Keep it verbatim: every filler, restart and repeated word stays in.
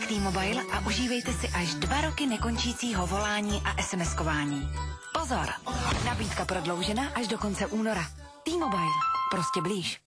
k T-Mobile a užívejte si až dva roky nekončícího volání a SMSkování. Pozor! Nabídka prodloužena až do konce února. T-Mobile. Prostě blíž.